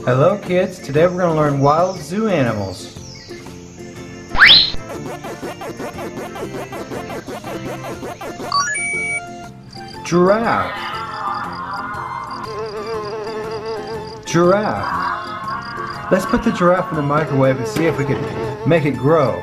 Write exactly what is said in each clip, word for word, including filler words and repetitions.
Hello kids, today we're going to learn wild zoo animals. Giraffe. Giraffe. Let's put the giraffe in the microwave and see if we can make it grow.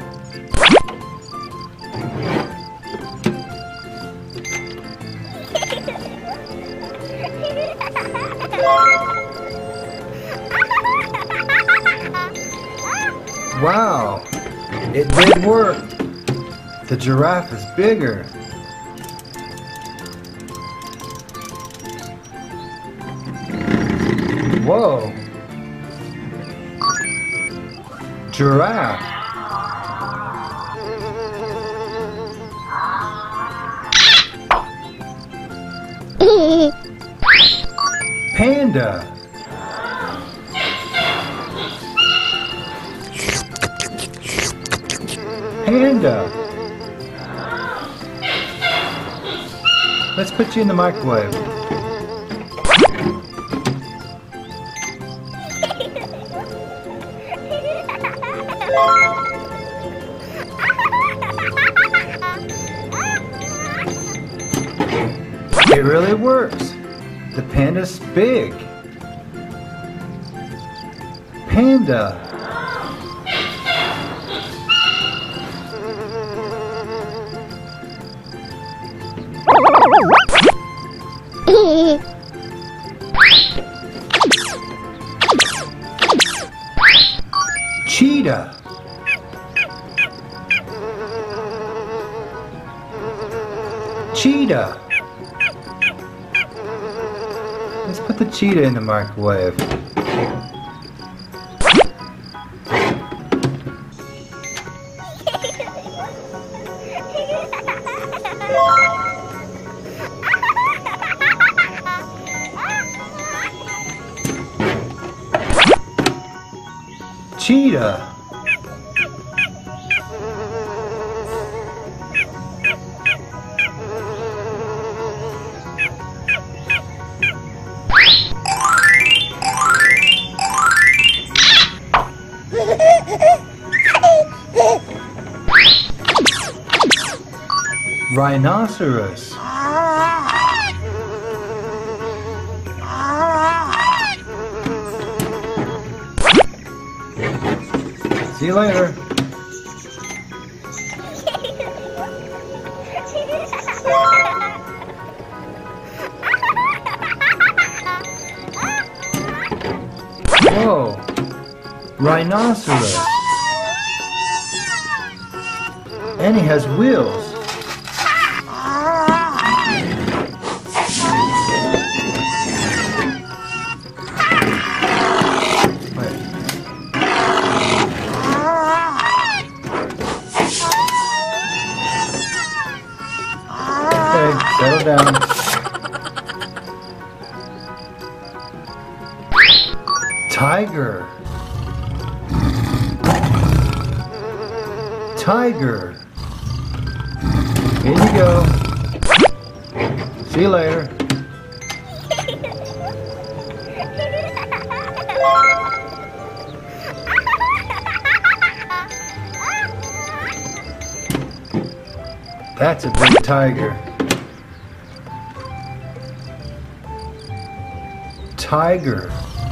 Wow, it did work. The giraffe is bigger. Whoa. Giraffe. Panda. Panda. Let's put you in the microwave. It really works. The panda's big. Panda. Cheetah. Cheetah. Let's put the cheetah in the microwave. Cheetah. Rhinoceros. See you later. Whoa, rhinoceros. And he has wheels. Settle down. Tiger. Tiger. Here you go. See you later. That's a big tiger. Tiger.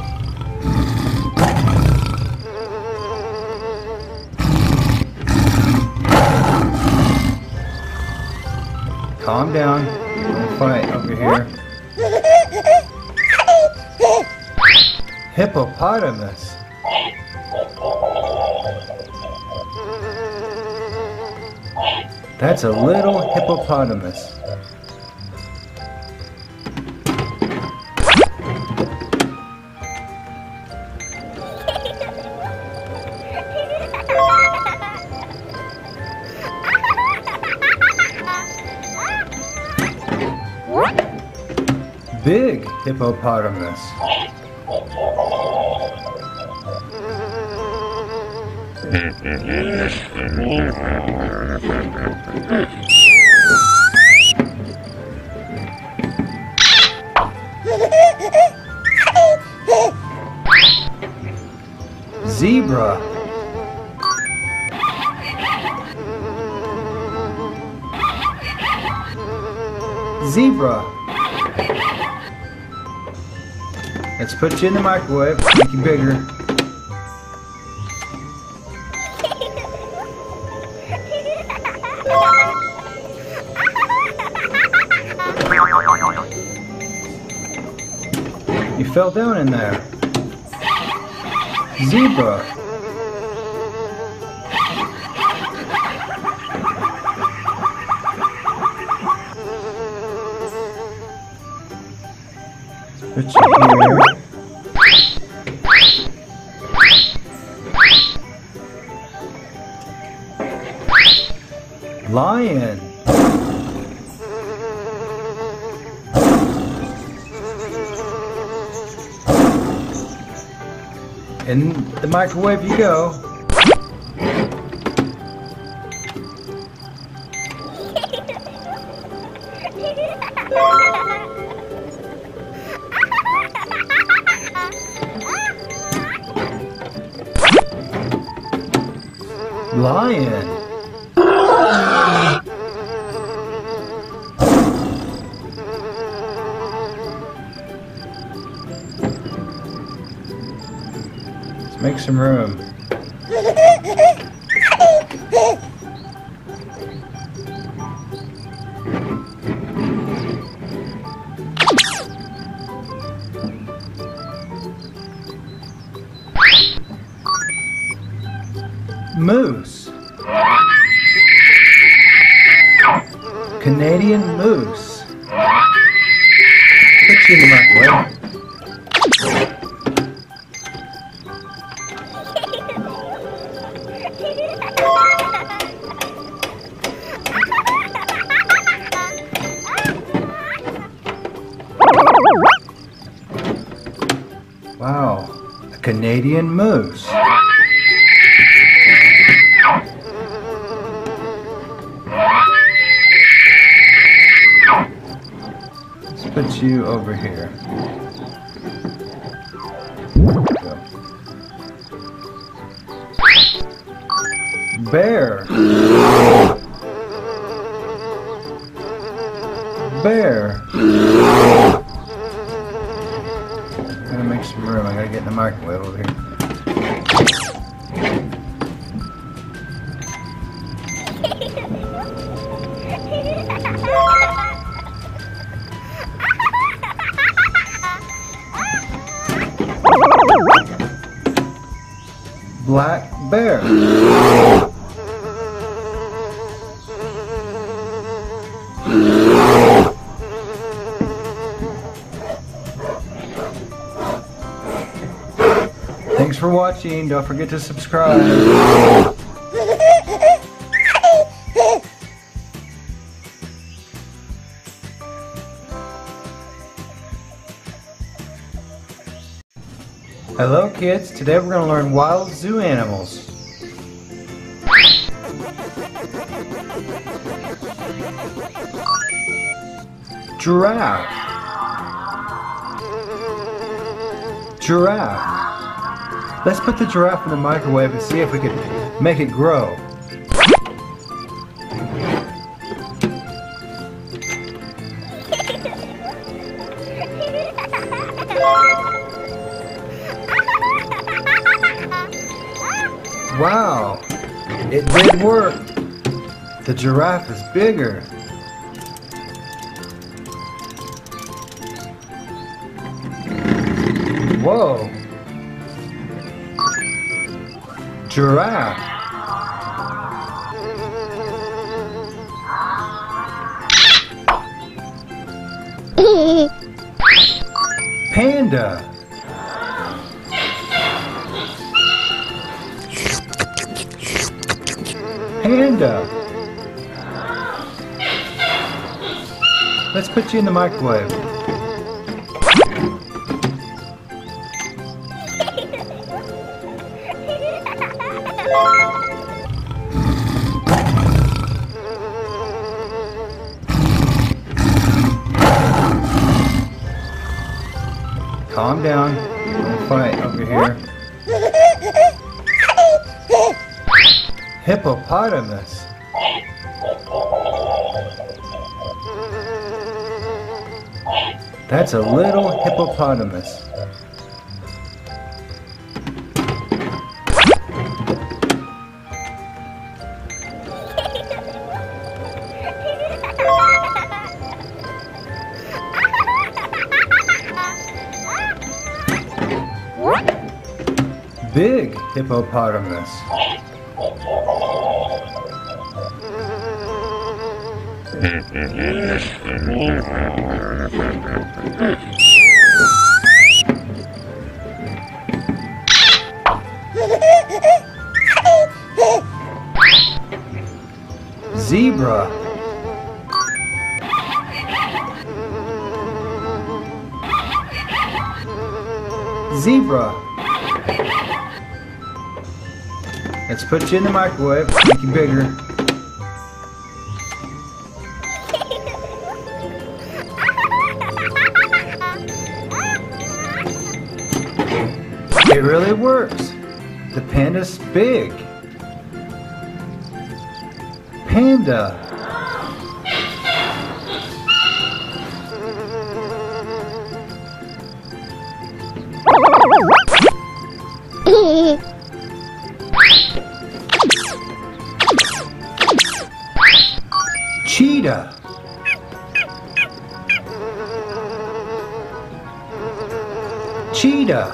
Calm down. Don't fight over here. Hippopotamus. That's a little hippopotamus. Big hippopotamus. Zebra. Zebra. Let's put you in the microwave, make you bigger. You fell down in there. Zebra. Put you here. Lion. In the microwave you go. Lion. Let's make some room. Moose. Canadian moose. Put you in the microwave. Wow, a Canadian moose. Put you over here. Go. Bear. Bear. I'm gonna make some room. I gotta get in the microwave over here. Black bear. Thanks for watching. Don't forget to subscribe. Hello kids, today we're going to learn wild zoo animals. Giraffe. Giraffe. Let's put the giraffe in the microwave and see if we can make it grow. Wow, it did work. The giraffe is bigger. Whoa. Giraffe. Panda. Panda. Let's put you in the microwave. Calm down. Don't fight over here. Hippopotamus. That's a little hippopotamus. Big hippopotamus. Zebra. Zebra. Let's put you in the microwave, make you bigger. It really works. The panda's big. Panda. Cheetah. Cheetah.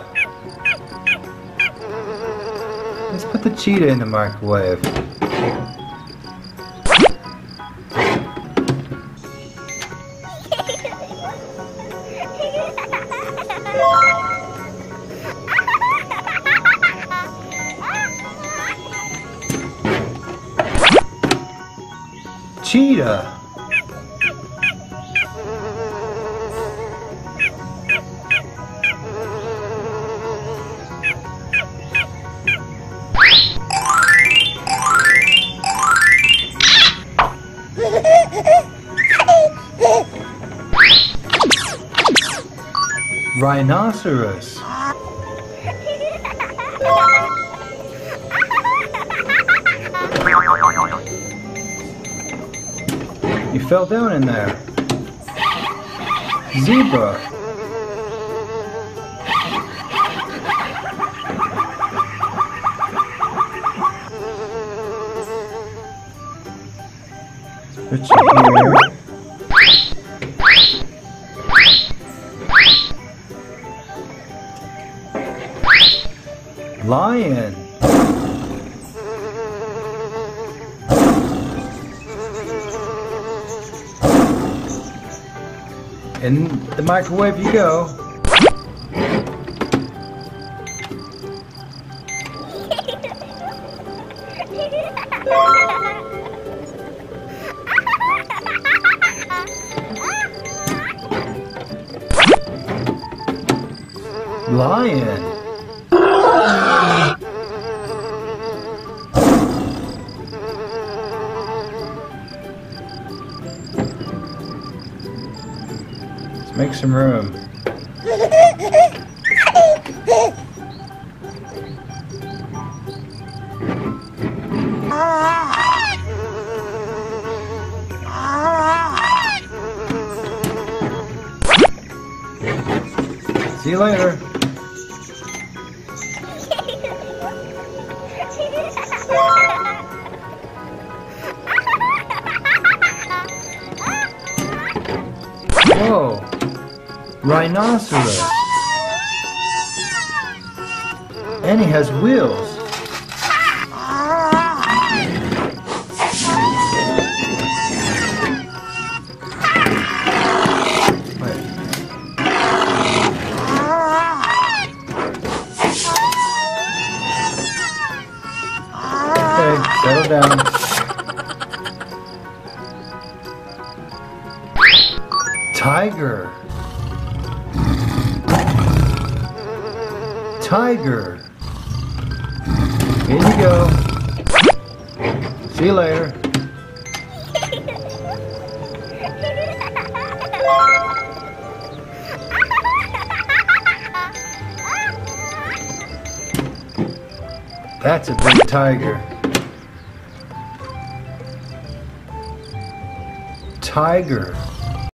Let's put the cheetah in the microwave. Cheetah. Rhinoceros. You fell down in there. Zebra. Put you here. Lion. In the microwave you go. Lion. Let's make some room. See you later. Whoa, rhinoceros. And he has wheels. Settle down. Tiger. Tiger. Here you go. See you later. That's a big tiger. tiger.